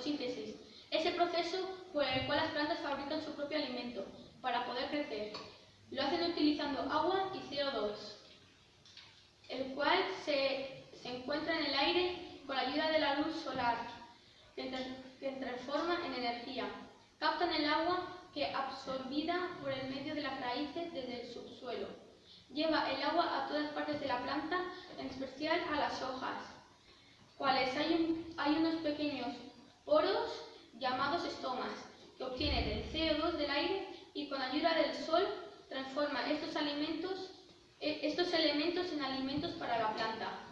fotosíntesis, ese proceso por el cual las plantas fabrican su propio alimento para poder crecer. Lo hacen utilizando agua y CO2, el cual se encuentra en el aire con la ayuda de la luz solar, que transforma en energía. Captan el agua que, absorbida por el medio de las raíces desde el subsuelo, lleva el agua a todas partes de la planta, en especial a las hojas, cuales hay unos pequeños poros llamados estomas, que obtienen el CO2 del aire y con ayuda del sol transforma estos elementos en alimentos para la planta.